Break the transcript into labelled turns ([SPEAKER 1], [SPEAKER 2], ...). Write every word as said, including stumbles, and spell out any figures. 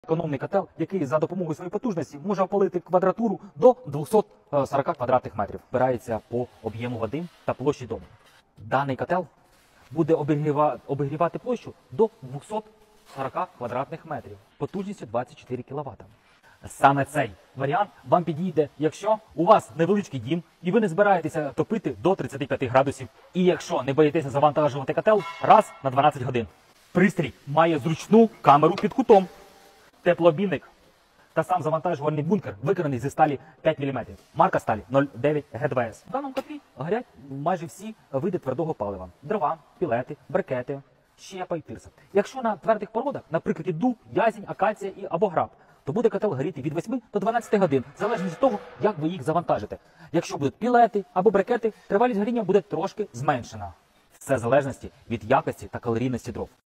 [SPEAKER 1] Економний котел, який за допомогою своєї потужності може опалити квадратуру до двохсот сорока квадратних метрів. Опирається по об'єму води та площі дому. Даний котел буде обігрівати площу до двохсот сорока квадратних метрів, потужністю двадцять чотири кіловата. Саме цей варіант вам підійде, якщо у вас невеличкий дім і ви не збираєтеся топити до тридцяти п'яти градусів, і якщо не боїтеся завантажувати котел раз на дванадцять годин. Пристрій має зручну камеру під кутом, теплообмінник та сам завантажувальний бункер виконаний зі сталі п'ять міліметрів. Марка сталі нуль дев'ять Г два С. В даному котлі горять майже всі види твердого палива. Дрова, пілети, брикети, щепа і тирса. Якщо на твердих породах, наприклад, дуб, язінь, акація і або граб, то буде котел горіти від восьми до дванадцяти годин, залежно від того, як ви їх завантажите. Якщо будуть пілети або брикети, тривалість горіння буде трошки зменшена. Все в залежності від якості та калорійності дров.